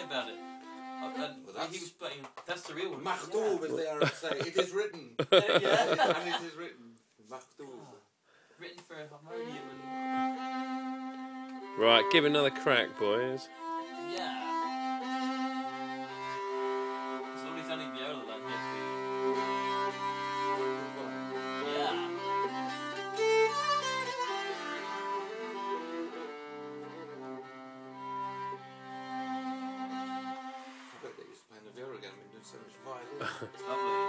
about it. He was playing. That's the real one. Machtub, as they are say. It is written. Yeah. And it is written. Machtub. Written for a harmonium. Right, give it another crack, boys. Yeah. It's only sounding viola like this. Yeah. I bet they used to play the viola again. We've been doing so much violin. It's lovely.